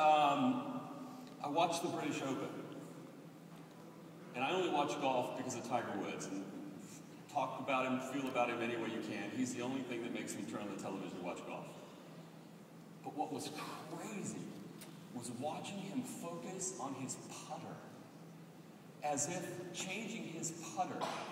I watched the British Open. And I only watch golf because of Tiger Woods. And talk about him, feel about him any way you can. He's the only thing that makes me turn on the television to watch golf. But what was crazy was watching him focus on his putter. As if changing his putter